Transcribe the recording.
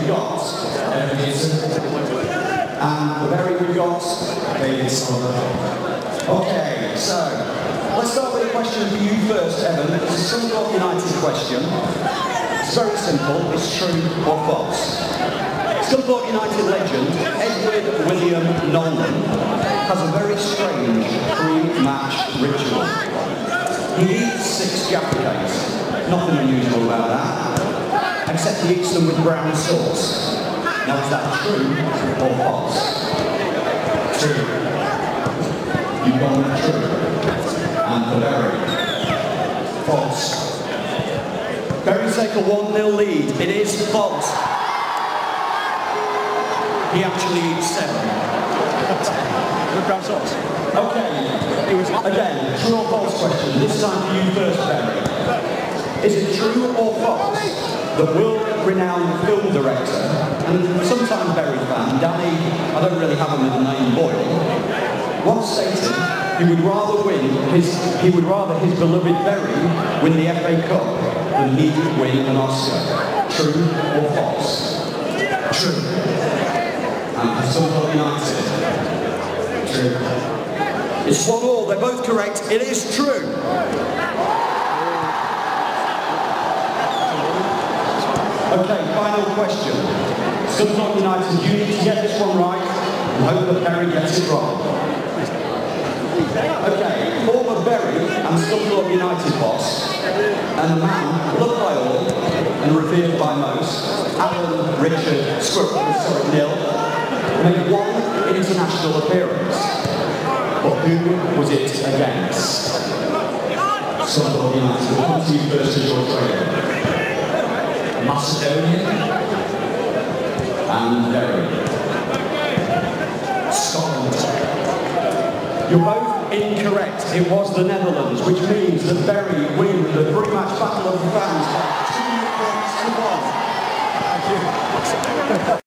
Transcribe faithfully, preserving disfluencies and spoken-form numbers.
we've got Evan Pearson, and the Bury we've got David Sullivan. Okay, so let's start with a question for you first, Evan. It's a Scunthorpe United question. It's very simple. It's true or false. Scunthorpe United legend Edward William Nolan has a very strange pre-match ritual. He eats six Jaffa cakes. Nothing unusual about that, except he eats them with brown sauce. Now, is that true or false? True. You've gone with true. And for Bury, false. Bury take a one nil lead. It is false. He actually eats seven. With brown sauce. Okay. It was again true or false question. This time for you first, Bury. Is it true or false that world-renowned film director and sometimes Bury fan Danny, I don't really have him with the name Boyle, once stated he would rather win his he would rather his beloved Bury win the F A Cup than he would win an Oscar? True or false? True. And for Scunthorpe United, true. It's one all. They're both correct. It is true. Okay, final question. Scunthorpe United, you need to get this one right and hope that Bury gets it wrong. Okay, former Bury and Scunthorpe United boss, and a man loved by all and revered by most, Alan Richard Squirrel, sorry, Nil, made one international appearance. But who was it against? Scunthorpe United, we'll come to you first as your trainer. Macedonia and Bury. Scotland. You're both incorrect. It was the Netherlands, which means that Bury win the pre-match battle of the fans by two points to one. Thank you.